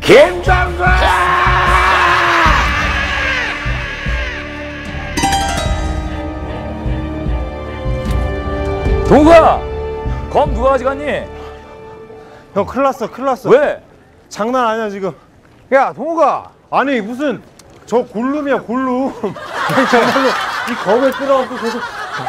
김정근! 동욱아! 검 누가 가져갔니? 형 큰일 났어 큰일 났어. 왜? 장난 아니야 지금. 야 동욱아! 아니 무슨 저 골룸이야 골룸. 아니 정말로 이 검에 끌어갖고 계속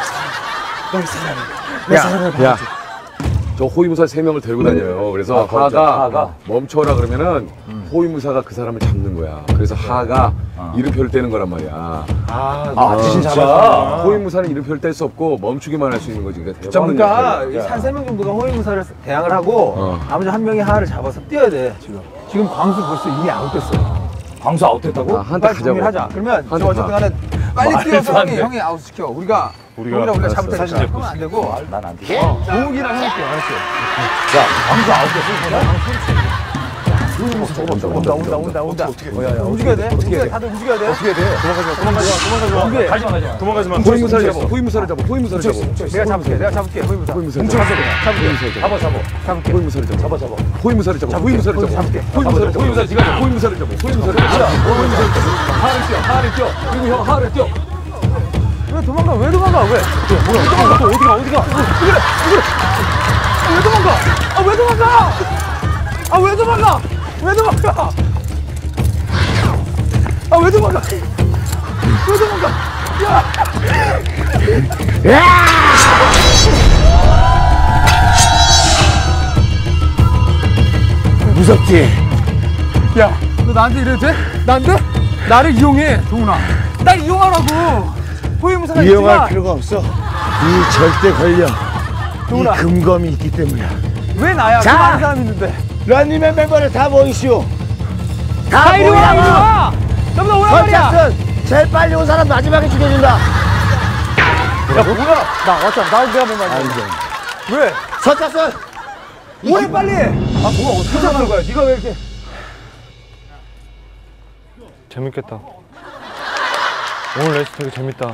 내 사람을 야, 저 호위무사 3명을 데리고 다녀요. 그래서 하가 멈춰라 그러면은 호위무사가 그 사람을 잡는 거야. 그래서 하가 이름표를 떼는 거란 말이야. 대신 잡았어. 호위무사는 이름표를 뗄 수 없고 멈추기만 할 수 있는 거지. 그러니까 붙잡는 그러니까 역할이야. 한 3명 정도가 호위무사를 대항을 하고 나머지 한 명이 하하를 잡아서 뛰어야 돼 지금 광수 벌써 이미 아웃됐어. 광수 아웃됐다고? 한테 빨리 정리를 하자. 그러면 저 어쨌든 간에 빨리 뛰어서 형이 아웃시켜. 우리가 잡을 때 사실 잡고 안 되고 난 안 돼. 동욱이랑 형이 뛰어. 알았지? 야 광수 아웃됐어? 온다. 움직여야 돼. 다들 움직여야 돼. 어떻게 돼? 도망가지 마. 호위무사를 잡아. 호위무사를 잡아. 호위무사를 잡아. 내가 잡을게. 호위무사. 호위무사를 뭉쳐가서 잡아. 잡아. 호위무사를 잡아. 호위무사를 잡아. 호위무사를 잡아. 잡을게. 호위무사를 잡아. 호위무사를 잡아. 호위무사를 잡아. 하하를 뛰어. 그리고 형 하하를 뛰어. 왜 도망가? 왜? 도망가? 어디가? 왜 도망가? 왜 도망가? 왜 도망가? 무섭지? 야, 너 나한테 이래도 돼? 나한테? 나를 이용해, 동훈아. 날 이용하라고. 호위무사가 이용할 필요가 없어. 이 절대 권력, 동훈아. 이 금검이 있기 때문이야. 왜 나야? 그 자! 많은 사람이 있는데. 런닝맨 멤버를 다 모이시오. 다 이리 와, 이리 와. 너보다 오란 말이야. 선착순 제일 빨리 온 사람 마지막에 죽여준다. 야, 뭐야? 나 왔잖아. 내가 뭐 말이야. 왜? 선착순. 오래 빨리. 뭐가 어떻게 잡는 거야? 네가 왜 이렇게? 재밌겠다. 오늘 레이스 되게 재밌다.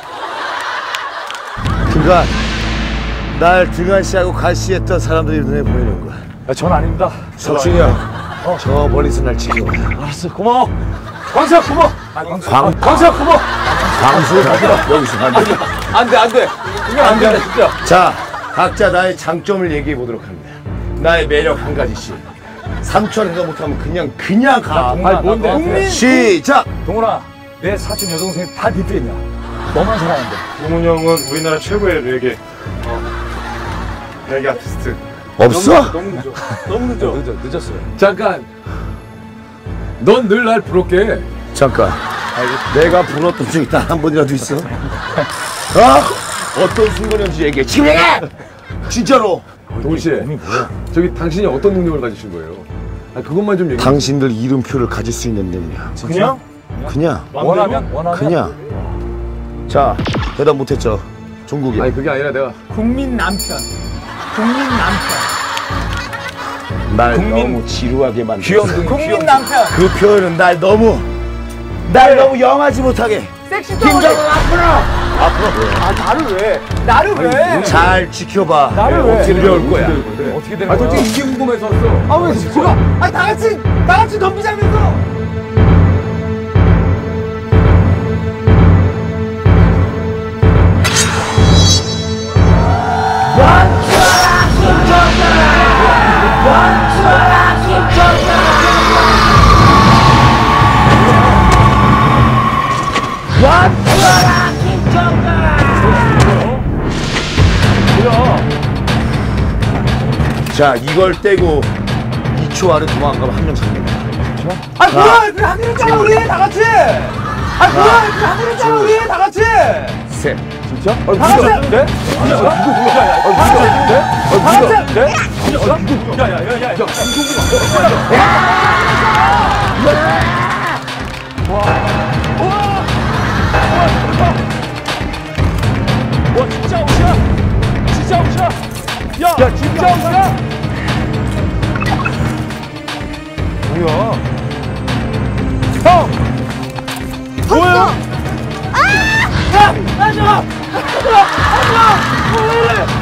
그간 날 등한시하고 갈시했던 사람들이 눈에 보이는 거야. 전 아닙니다. 석준이 형, 저 멀리서 날 지켜봐. 알았어. 고마워. 광수야 고마워. 광수야 고마워. 광수 여기서 안 돼. 안 돼. 이게 안 돼. 진짜. 자, 각자 나의 장점을 얘기해 보도록 합니다. 나의 매력 한 가지씩. 3초 생각 못하면 그냥 가. 아니 뭔데? 시작. 동훈아, 내 사촌 여동생 다 네 팬이야. 너만 사랑한대. 동훈이 형은 우리나라 최고의 레게 아티스트. 없어? 너무 늦어. 늦었어요. 잠깐. 넌 늘 날 부럽게. 잠깐. 내가 불렀던 적이 단 한 번이라도 있어? 어떤 순간이었는지 얘기해. 지금 얘기해! 진짜로. 동훈 씨, 저기 당신이 어떤 능력을 가지신 거예요? 그것만 좀 얘기해. 당신들 이름표를 가질 수 있는 능력. 그냥? 그냥. 자, 대답 못했죠. 종국이. 아니 그게 아니라 내가 국민 남편. 날 너무 지루하게 만든. 국민 남편. 그 표현은 날 너무 영하지 못하게. 섹시 김정은 나를 왜? 나를 왜? 잘 지켜봐. 나를 왜? 어떻게 배울 거야? 어떻게 되는 거야? 솔직히 이게 궁금해서 왔어. 왜 지금? 다 같이 덤비자면서. 자, 이걸 떼고 2초 안에 도망가면 한 명 잡는 거야. 그래 하기로 했잖아 우리 다 같이. 그래 하기로 했잖아 우리 다 같이. 셋. 진짜? 다 같이. 네? 와 진짜 옷이야? 진짜 옷이야? 야 진짜 옷이야? 뭐야? 형! 뭐야? 아! 야! 하지마! 하지마! 왜 이래?